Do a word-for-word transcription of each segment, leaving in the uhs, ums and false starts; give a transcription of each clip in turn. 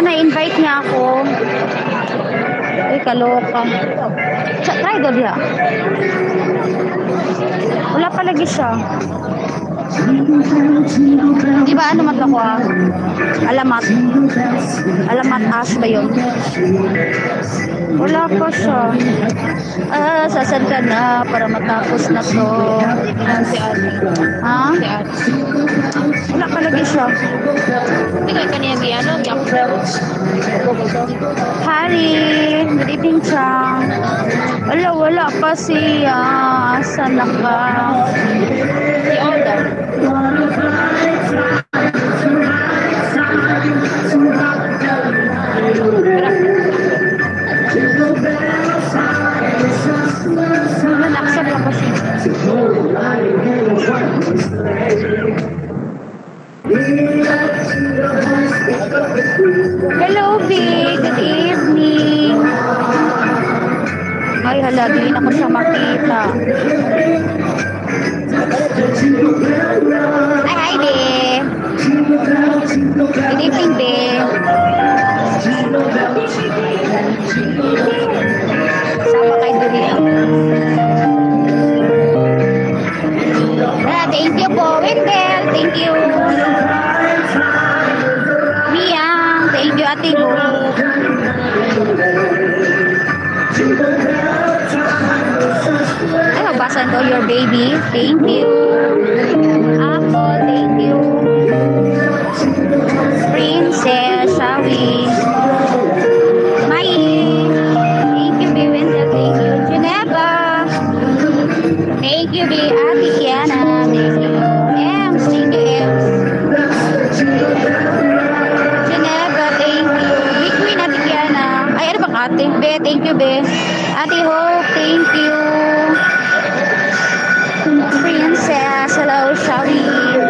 na-invite niya ako. Ay, kaloka. Try daw diha. Wala pa lagi siya. Di ba ano mat ako ah? Alamat. Alamat Ash ba yun? Wala pa siya. Ah, sasan ka na para matapos na to. Si Ate. Ha? Si Ate. Wala pa lagi siya. Hindi ka kaniya giyano, giyap. Hari, good evening, Chang. Wala, wala pa siya. Asan na ka? Si Oda. Nalaksan lang pa siya. Hello, V. Good evening. Ay, hala, di na ko siya makita. Ay, hi, B. Good evening, B. Sama kay Duri. Ah, thank you po, Wendell. Thank you. Miyang, thank you, Ate Go. Ay, magbasa to your baby. Thank you. Apple, thank you. Princess, Shawi. Mai. Thank you, B. Wendell. Thank you. Geneva. Thank you, B. Ate Kiana. Thank you. Ems, thank you, Ems. Geneva, thank you. Big Queen, Ate Kiana. Ay, ano ba ate? Be, thank you, Be. Ate Hope, thank you. Princess, hello, Shawi.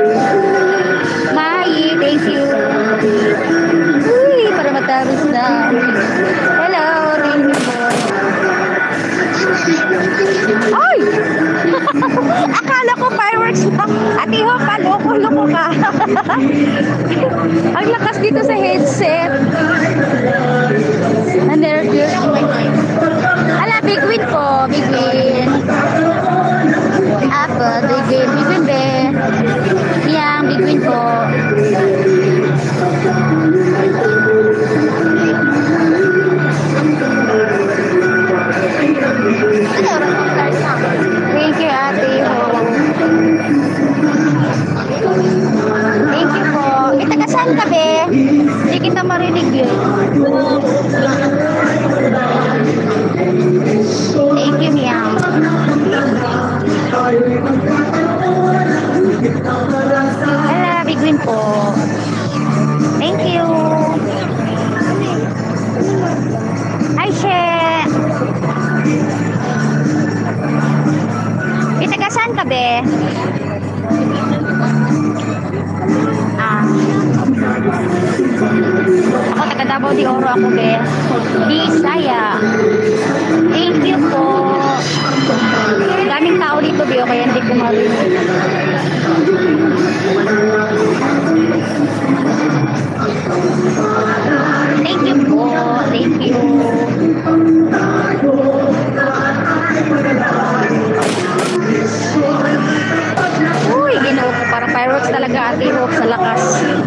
Mai, thank you. Uy, para matapos na. Hello, thank you po. Ay! Akala ko fireworks na. Ate Hope, paloko-loko ka. Ang lakas dito sa headset. And there, here's my mind. Ala, big win po. Big win. Apple, big win. Big win, be. Yang, big win po. Thank you, Ate Hope. Thank you po. Kita ka saan ka, be? Hindi kita marinig yun. Thank you, Miang. Hala, big win po. Thank you. Hi, She. Kita ka saan ka, be? Ah. Ako, taga Davao de Oro ako, be. Bisaya. Thank you po. Daming tao dito, be. Kaya hindi ko marinig. Thank you po. Thank you. Uy, ginoo ko. Parang fireworks talaga, Ate Hope, sa lakas.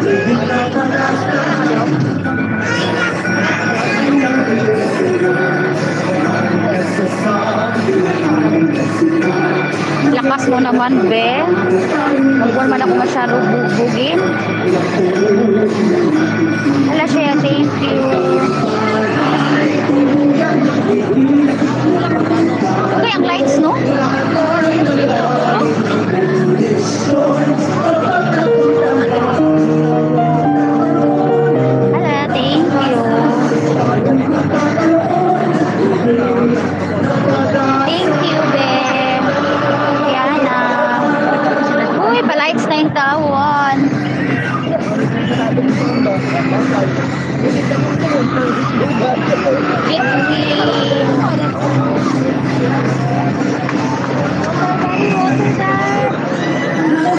Lakas mo naman, be. Huwag man ako masyado bubugin. Hala siya, thank you. Okay, ang lights, no? Hala, thank you. Thank you, be. Yana. Uy, pa-lights na yung tawon.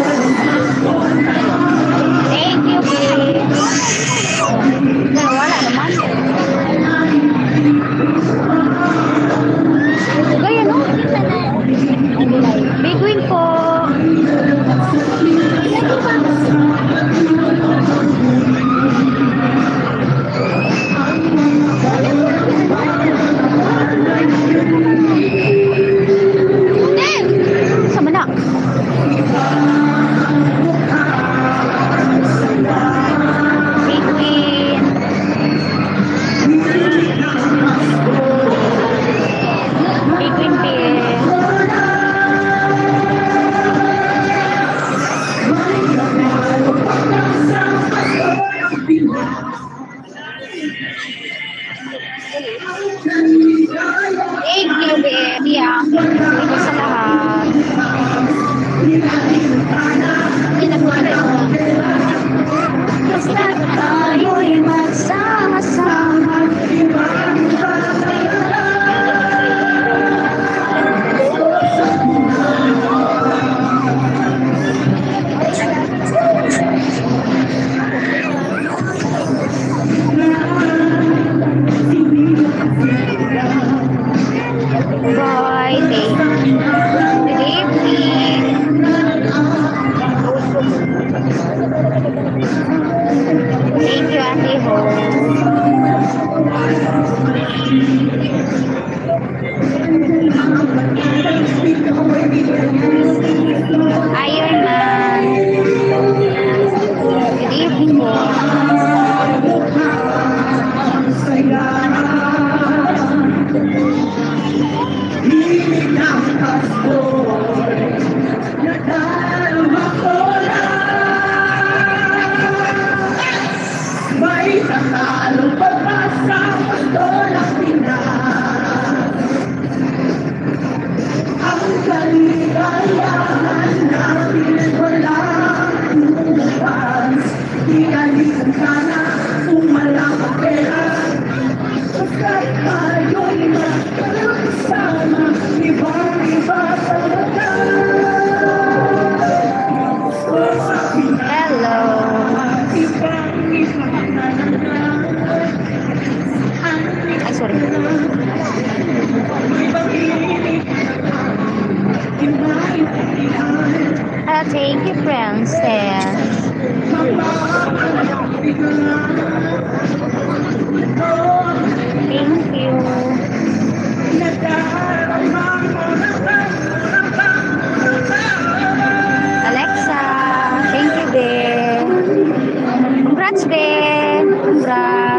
Thank you, babe. Wala na Thank you, baby. Thank you sa lahat. Hindi na po ano. Basta tayo'y magsama-sama. Boy, thank you. Good evening. Thank you, Ate Ho. Iron Man. Good evening po. May tatalong pag-asa, pastolang Pinas. Ang kaligayahan natin walang lumabas. Ialisan ka na kung walang pera. Pagkat tayo'y magkasama, ibang-iba sa Hello. Ay, sorry. Ah, thank you, Princess. Thank you. Alexa, thank you, babe. Congrats, babe. Congrats.